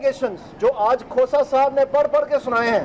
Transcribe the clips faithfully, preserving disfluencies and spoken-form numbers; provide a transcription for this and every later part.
Allegations جو آج کھوسا صاحب نے پڑھ پڑھ کے سنائے ہیں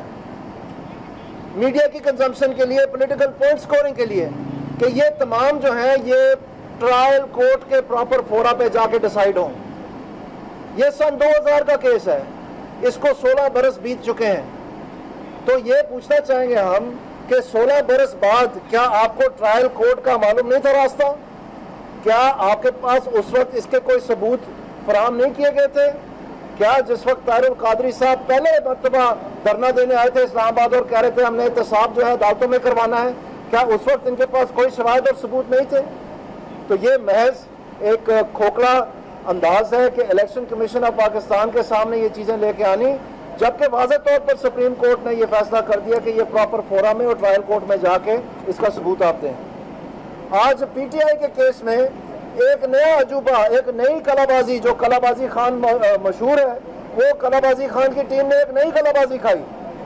میڈیا کی کنزمپشن کے لیے, پولیٹیکل پوائنٹ سکورنگ کے لیے, کہ یہ تمام جو ہیں یہ ٹرائل کورٹ کے پراپر فورا پہ جا کے ڈیسائیڈ ہوں. یہ سن دو ہزار کا کیس ہے, اس کو سولہ برس بیت چکے ہیں. تو یہ پوچھنا چاہیں گے ہم کہ سولہ برس بعد کیا آپ کو ٹرائل کورٹ کا معلوم نہیں تھا راستہ؟ کیا آپ کے پاس اس وقت اس کے کوئی ثبوت فراہم نہیں کیے گئے تھے؟ کیا جس وقت طاہر القادری صاحب پہلے مرتبہ دھرنا دینے آئے تھے اسلام آباد اور کہہ رہے تھے ہم نے احتساب جو ہے عدالتوں میں کروانا ہے, کیا اس وقت ان کے پاس کوئی شواہد اور ثبوت نہیں تھے؟ تو یہ محض ایک کھوکھلا انداز ہے کہ الیکشن کمیشن آف پاکستان کے سامنے یہ چیزیں لے کے آنی, جبکہ واضح طور پر سپریم کورٹ نے یہ فیصلہ کر دیا کہ یہ پراپر فورم میں اور ٹرائل کورٹ میں جا کے اس کا ثبوت آپ دیں. آج پی ٹی آئی کے کیس میں ایک نیا عجوبہ, ایک نئی کلا بازی, جو کلا بازی خان مشہور ہے, وہ کلا بازی خان کی ٹیم نے ایک نئی کلا بازی کھائی.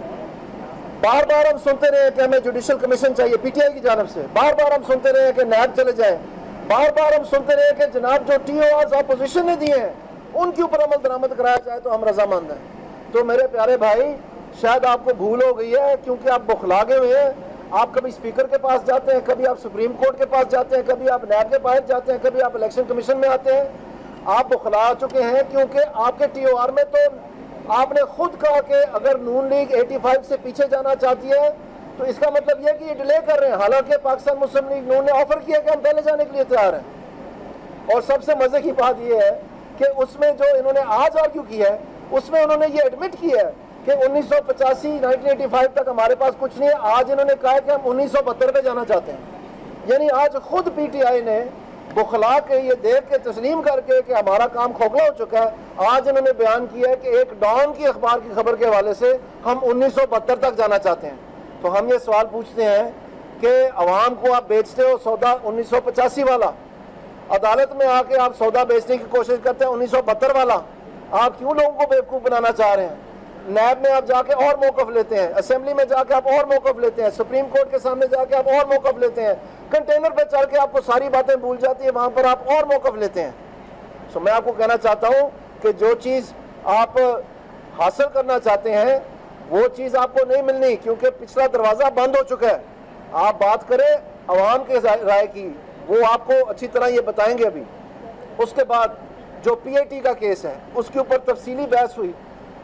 بار بار ہم سنتے رہے کہ ہمیں جوڈیشل کمیشن چاہیے پی ٹی آئی کی جانب سے, بار بار ہم سنتے رہے کہ نیب چلے جائیں, بار بار ہم سنتے رہے کہ جناب جو ٹی او آرز اپوزیشن نے دیے ہیں ان کے اوپر عمل درآمد کرایا جائے تو ہم رضامند ہیں. تو میرے پیارے بھائی, شاید آپ کو بھول ہو گئی ہے کیونکہ آپ بخلا گئے ہوئے ہیں. آپ کبھی اسپیکر کے پاس جاتے ہیں, کبھی آپ سپریم کورٹ کے پاس جاتے ہیں, کبھی آپ نیب کے پاس جاتے ہیں, کبھی آپ الیکشن کمیشن میں آتے ہیں. آپ بخلا چکے ہیں کیونکہ آپ کے ٹی او آر میں تو آپ نے خود کہا کہ اگر نون لیگ ایٹی فائیو سے پیچھے جانا چاہتی ہے تو اس کا مطلب یہ کہ یہ ڈیلے کر رہے ہیں, حالانکہ پاکستان مسلم لیگ نون نے آفر کیا کہ ہم پہلے جانے کے لیے تیار ہیں. اور سب سے مزے کی بات یہ ہے کہ اس میں جو انہوں نے آج آرگیو کیا ہے اس میں انہوں نے یہ ایڈمٹ کیا ہے کہ انیس سو پچاسی نائنٹین ایٹی فائیو تک ہمارے پاس کچھ نہیں ہے. آج انہوں نے کہا کہ ہم انیس سو بہتر پہ جانا چاہتے ہیں. یعنی آج خود پی ٹی آئی نے بخلا کے یہ دیکھ کے تسلیم کر کے کہ ہمارا کام کھوکھلا ہو چکا ہے, آج انہوں نے بیان کیا ہے کہ ایک ڈان کی اخبار کی خبر کے حوالے سے ہم انیس سو بہتر تک جانا چاہتے ہیں. تو ہم یہ سوال پوچھتے ہیں کہ عوام کو آپ بیچتے ہو سودا انیس سو پچاسی والا, عدالت میں آ کے آپ سودا بیچنے کی کوشش کرتے ہیں انیس سو بہتر والا. آپ کیوں لوگوں کو بیوقوف بنانا چاہ رہے ہیں؟ نیب میں آپ جا کے اور موقف لیتے ہیں, اسمبلی میں جا کے آپ اور موقف لیتے ہیں, سپریم کورٹ کے سامنے جا کے آپ اور موقف لیتے ہیں, کنٹینر پہ چڑھ کے آپ کو ساری باتیں بھول جاتی ہیں, وہاں پر آپ اور موقف لیتے ہیں. سو میں آپ کو کہنا چاہتا ہوں کہ جو چیز آپ حاصل کرنا چاہتے ہیں وہ چیز آپ کو نہیں ملنی, کیونکہ پچھلا دروازہ بند ہو چکا ہے. آپ بات کریں عوام کے رائے کی, وہ آپ کو اچھی طرح یہ بتائیں گے. ابھی اس کے بعد جو پی اے ٹی کا کیس ہے اس کے اوپر تفصیلی بحث ہوئی.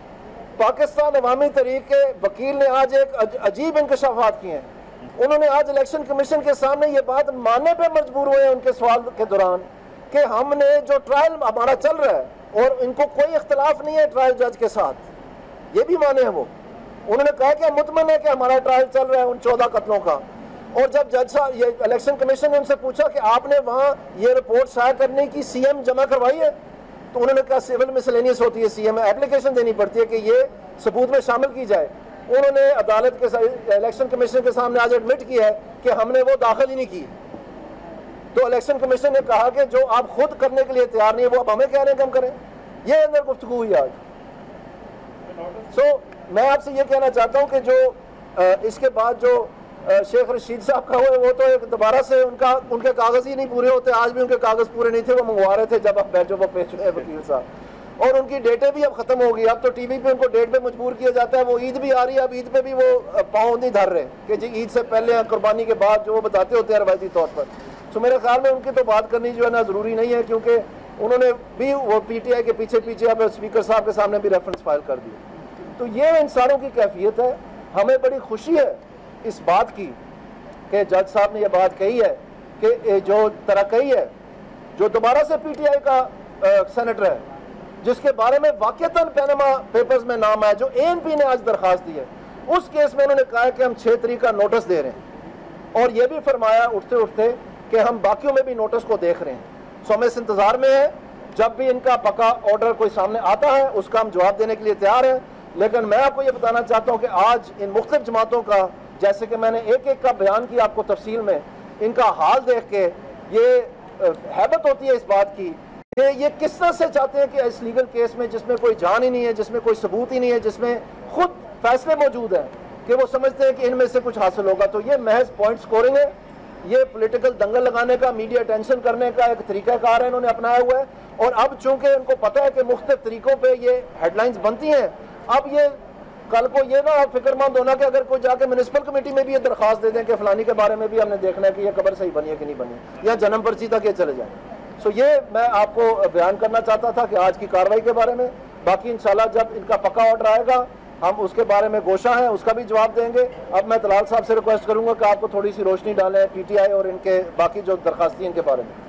پاکستان عوامی تحریک کے وکیل نے آج ایک عجیب انکشافات کیے ہیں. انہوں نے آج الیکشن کمیشن کے سامنے یہ بات ماننے پہ مجبور ہوئے ہیں ان کے سوال کے دوران کہ ہم نے جو ٹرائل ہمارا چل رہا ہے اور ان کو کوئی اختلاف نہیں ہے ٹرائل جج کے ساتھ, یہ بھی مانے ہیں وہ. انہوں نے کہا کہ ہم مطمئن ہیں کہ ہمارا ٹرائل چل رہا ہے ان چودہ قتلوں کا. اور جب جج صاحب یہ الیکشن کمیشن نے ان سے پوچھا کہ آپ نے وہاں یہ رپورٹ شائع کرنے کی سی ایم جمع کروائی ہے, تو انہوں نے کہا سول مسلینیس ہوتی ہے, سی ایم اپلیکیشن دینی پڑتی ہے کہ یہ ثبوت میں شامل کی جائے. انہوں نے عدالت کے الیکشن کمیشن کے سامنے آج ایڈمٹ کیا ہے کہ ہم نے وہ داخل ہی نہیں کی. تو الیکشن کمیشن نے کہا کہ جو آپ خود کرنے کے لیے تیار نہیں ہے وہ اب ہمیں کہہ رہے ہیں کہ ہم کریں. یہ اندر گفتگو ہوئی آج. سو میں آپ سے یہ کہنا چاہتا ہوں کہ جو اس کے بعد جو شیخ رشید صاحب کا ہوئے وہ تو ایک دوبارہ سے ان کا ان کے کاغذ ہی نہیں پورے ہوتے. آج بھی ان کے کاغذ پورے نہیں تھے, وہ منگوا رہے تھے جب آپ بیچو وہ پیش ہوئے وکیل صاحب, اور ان کی ڈیٹیں بھی اب ختم ہو گئی. اب تو ٹی وی پہ ان کو ڈیٹ پہ مجبور کیا جاتا ہے. وہ عید بھی آ رہی ہے, اب عید پہ بھی وہ پاؤں نہیں دھر رہے کہ جی عید سے پہلے قربانی کے بعد جو وہ بتاتے ہوتے ہیں روایتی طور پر. تو میرے خیال میں ان کی تو بات کرنی جو ہے نا ضروری نہیں ہے, کیونکہ انہوں نے بھی وہ پی ٹی آئی کے پیچھے پیچھے اب اسپیکر صاحب کے سامنے بھی ریفرنس فائل کر دی. تو یہ ان ساروں کی کیفیت ہے. ہمیں بڑی خوشی ہے اس بات کی کہ جج صاحب نے یہ بات کہی ہے کہ جو ترقی ہے, جو دوبارہ سے پی ٹی آئی کا سینیٹر ہے جس کے بارے میں واقعتاً پیناما پیپرز میں نام آیا, جو اے این پی نے آج درخواست دی ہے, اس کیس میں انہوں نے کہا ہے کہ ہم چھ تاریخ کا نوٹس دے رہے ہیں, اور یہ بھی فرمایا اٹھتے اٹھتے کہ ہم باقیوں میں بھی نوٹس کو دیکھ رہے ہیں. سو ہم اس انتظار میں ہیں, جب بھی ان کا پکا آرڈر کوئی سامنے آتا ہے اس کا ہم جواب دینے کے لیے تیار ہیں. لیکن میں آپ کو یہ بتانا چاہتا ہوں کہ آج ان مختلف جماعتوں کا, جیسے کہ میں نے ایک ایک کا بیان کیا آپ کو تفصیل میں, ان کا حال دیکھ کے یہ حیبت ہوتی ہے اس بات کی کہ یہ کس طرح سے چاہتے ہیں کہ اس لیگل کیس میں جس میں کوئی جان ہی نہیں ہے, جس میں کوئی ثبوت ہی نہیں ہے, جس میں خود فیصلے موجود ہیں, کہ وہ سمجھتے ہیں کہ ان میں سے کچھ حاصل ہوگا. تو یہ محض پوائنٹ سکورنگ ہے. یہ پولیٹیکل دنگل لگانے کا، میڈیا ٹینشن کرنے کا ایک طریقہ کار ہے انہوں نے اپنایا ہوا ہے. اور اب چونکہ ان کو پتہ ہے کہ مختلف طریقوں پہ یہ ہیڈ لائنز بنتی ہیں، اب یہ کل کو یہ نہ فکر مند ہونا کہ اگر کوئی جا کے میونسپل کمیٹی میں بھی یہ درخواست دے دیں کہ فلانی کے بارے میں بھی ہم نے دیکھنا ہے کہ یہ قبر صحیح بنی ہے کہ نہیں بنی، یا جنم پرچی تک یہ چلے جائیں. سو یہ میں آپ کو بیان کرنا چاہتا تھا کہ آج کی کارروائی کے بارے میں. باقی انشاءاللہ جب ان کا پکا آرڈر آئے گا ہم اس کے بارے میں گوشہ ہیں، اس کا بھی جواب دیں گے. اب میں طلال صاحب سے ریکویسٹ کروں گا کہ آپ کو تھوڑی سی روشنی ڈالیں پی ٹی آئی اور ان کے باقی جو درخواستی ہیں ان کے بارے میں.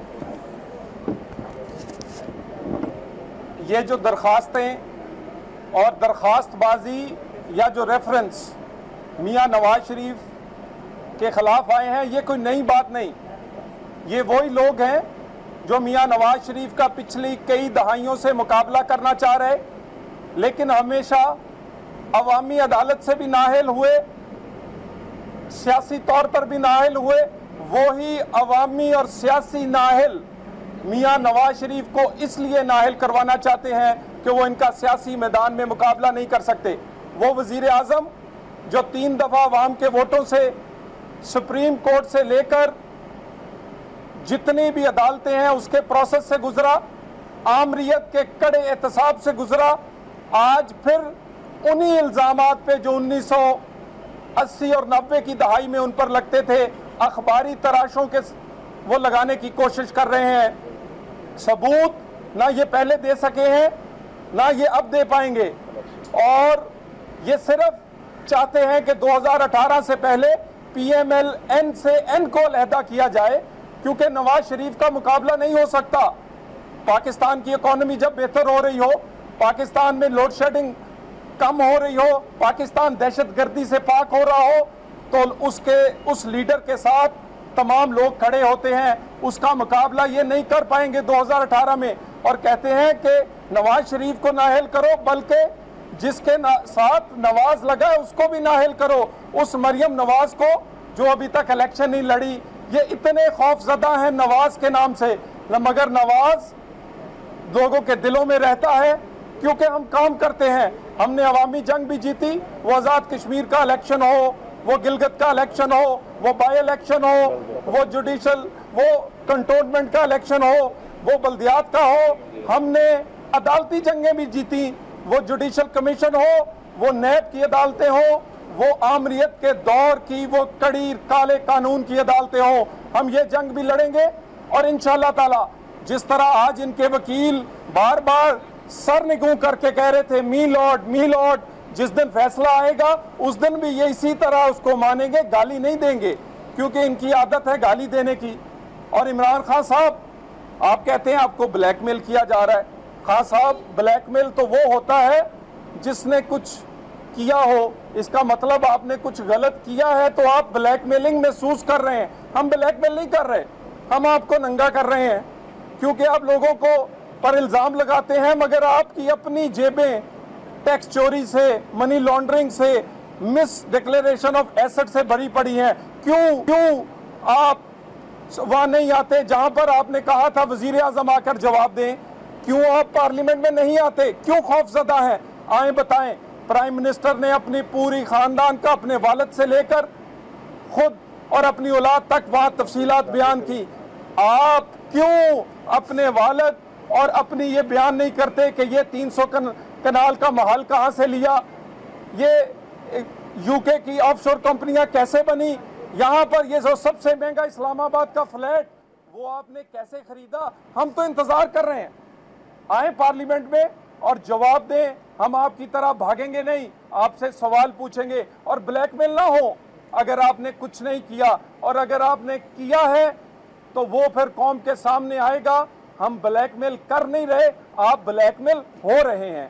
یہ جو درخواستیں اور درخواست بازی یا جو ریفرنس میاں نواز شریف کے خلاف آئے ہیں، یہ کوئی نئی بات نہیں. یہ وہی لوگ ہیں جو میاں نواز شریف کا پچھلی کئی دہائیوں سے مقابلہ کرنا چاہ رہے، لیکن ہمیشہ عوامی عدالت سے بھی نااہل ہوئے، سیاسی طور پر بھی نااہل ہوئے. وہی عوامی اور سیاسی نااہل میاں نواز شریف کو اس لیے نااہل کروانا چاہتے ہیں کہ وہ ان کا سیاسی میدان میں مقابلہ نہیں کر سکتے. وہ وزیر اعظم جو تین دفعہ عوام کے ووٹوں سے سپریم کورٹ سے لے کر جتنی بھی عدالتیں ہیں اس کے پروسیس سے گزرا، آمریت کے کڑے احتساب سے گزرا، آج پھر انہی الزامات پہ جو انیس سو اسی اور نوے کی دہائی میں ان پر لگتے تھے، اخباری تراشوں کے وہ لگانے کی کوشش کر رہے ہیں. ثبوت نہ یہ پہلے دے سکے ہیں نہ یہ اب دے پائیں گے، اور یہ صرف چاہتے ہیں کہ دو ہزار اٹھارہ سے پہلے پی ایم ایل این سے این کو علیحدہ کیا جائے، کیونکہ نواز شریف کا مقابلہ نہیں ہو سکتا. پاکستان کی اکانومی جب بہتر ہو رہی ہو، پاکستان میں لوڈ شیڈنگ کم ہو رہی ہو، پاکستان دہشت گردی سے پاک ہو رہا ہو، تو اس کے اس لیڈر کے ساتھ تمام لوگ کھڑے ہوتے ہیں. اس کا مقابلہ یہ نہیں کر پائیں گے دو ہزار اٹھارہ میں، اور کہتے ہیں کہ نواز شریف کو نااہل کرو، بلکہ جس کے ساتھ نواز لگا ہے اس کو بھی نااہل کرو. اس مریم نواز کو جو ابھی تک الیکشن نہیں لڑی، یہ اتنے خوف زدہ ہیں نواز کے نام سے، مگر نواز لوگوں کے دلوں میں رہتا ہے کیونکہ ہم کام کرتے ہیں. ہم نے عوامی جنگ بھی جیتی، وہ آزاد کشمیر کا الیکشن ہو، وہ گلگت کا الیکشن ہو، وہ بائی الیکشن ہو، وہ جوڈیشل وہ کنٹونمنٹ کا الیکشن ہو، وہ بلدیات کا ہو. ہم نے عدالتی جنگیں بھی جیتی، وہ جوڈیشل کمیشن ہو، وہ نیب کی عدالتیں ہوں، وہ آمریت کے دور کی وہ کڑی کالے قانون کی عدالتیں ہوں. ہم یہ جنگ بھی لڑیں گے، اور انشاءاللہ تعالی جس طرح آج ان کے وکیل بار بار سر نگوں کر کے کہہ رہے تھے می لارڈ می لارڈ، جس دن فیصلہ آئے گا اس دن بھی یہ اسی طرح اس کو مانیں گے، گالی نہیں دیں گے، کیونکہ ان کی عادت ہے گالی دینے کی. اور عمران خان صاحب، آپ کہتے ہیں آپ کو بلیک میل کیا جا رہا ہے. خان صاحب، بلیک میل تو وہ ہوتا ہے جس نے کچھ کیا ہو، اس کا مطلب آپ نے کچھ غلط کیا ہے تو آپ بلیک میلنگ محسوس کر رہے ہیں. ہم بلیک میل نہیں کر رہے، ہم آپ کو ننگا کر رہے ہیں، کیونکہ آپ لوگوں کو پر الزام لگاتے ہیں، مگر آپ کی اپنی جیبیں ٹیکس چوری سے، منی لانڈرنگ سے، مس ڈکلیریشن آف ایسٹ سے بھری پڑی ہیں. کیوں کیوں آپ وہاں نہیں آتے جہاں پر آپ نے کہا تھا وزیر اعظم آ کر جواب دیں؟ کیوں آپ پارلیمنٹ میں نہیں آتے؟ کیوں خوف زدہ ہیں؟ آئیں بتائیں. پرائم منسٹر نے اپنی پوری خاندان کا، اپنے والد سے لے کر خود اور اپنی اولاد تک وہاں تفصیلات بیان کی. آپ کیوں اپنے والد اور اپنی یہ بیان نہیں کرتے کہ یہ تین سو کنال کا محل کہاں سے لیا، یہ یو کے کی آف شور کمپنیاں کیسے بنی، یہاں پر یہ جو سب سے مہنگا اسلام آباد کا فلیٹ وہ آپ نے کیسے خریدا؟ ہم تو انتظار کر رہے ہیں، آئیں پارلیمنٹ میں اور جواب دیں. ہم آپ کی طرح بھاگیں گے نہیں، آپ سے سوال پوچھیں گے، اور بلیک میل نہ ہو. اگر آپ نے کچھ نہیں کیا، اور اگر آپ نے کیا ہے تو وہ پھر قوم کے سامنے آئے گا. ہم بلیک میل کر نہیں رہے، آپ بلیک میل ہو رہے ہیں.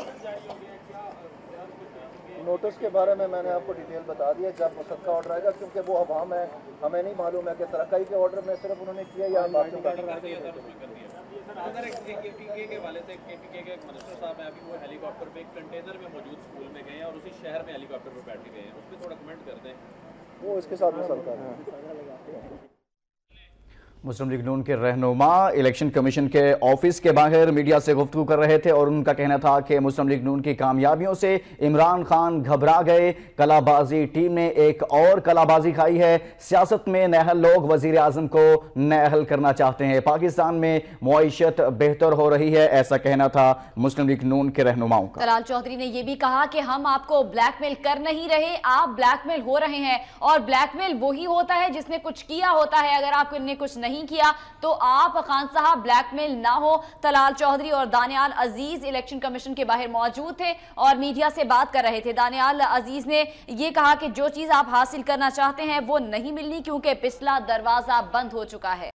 نوٹس کے بارے میں میں نے آپ کو ڈیٹیل بتا دیا جب مسد کا آرڈر آئے گا، کیونکہ وہ عوام ہے، ہمیں نہیں معلوم ہے کہ ترقی کے آرڈر میں صرف انہوں نے کیا یا باقی کا. اگر ایک کے پی کے کے والے سے کے پی کے کے ایک منسٹر صاحب ہیں، ابھی وہ ہیلی کاپٹر پہ ایک کنٹینر میں موجود اسکول میں گئے ہیں اور اسی شہر میں ہیلی کاپٹر پہ بیٹھ کے گئے ہیں، اس پہ تھوڑا کمنٹ کرتے ہیں. وہ اس کے ساتھ مسئلہ ہے. مسلم لیگ نون کے رہنما الیکشن کمیشن کے آفس کے باہر میڈیا سے گفتگو کر رہے تھے اور ان کا کہنا تھا کہ مسلم لیگ نون کی کامیابیوں سے عمران خان گھبرا گئے، کلا بازی ٹیم نے ایک اور کلا بازی کھائی ہے، سیاست میں نااہل لوگ وزیر اعظم کو نااہل کرنا چاہتے ہیں، پاکستان میں معیشت بہتر ہو رہی ہے، ایسا کہنا تھا مسلم لیگ نون کے رہنماؤں کا۔ طلال چودھری نے یہ بھی کہا کہ ہم آپ کو بلیک میل کر نہیں رہے، آپ بلیک میل ہو رہے ہیں، اور بلیک میل وہی ہوتا ہے جس نے کچھ کیا ہوتا ہے، اگر آپ نے کچھ نہیں کیا تو آپ خان صاحب بلیک میل نہ ہو۔ طلال چودھری اور دانیال عزیز الیکشن کمیشن کے باہر موجود تھے اور میڈیا سے بات کر رہے تھے۔ دانیال عزیز نے یہ کہا کہ جو چیز آپ حاصل کرنا چاہتے ہیں وہ نہیں ملنی کیونکہ پچھلا دروازہ بند ہو چکا ہے۔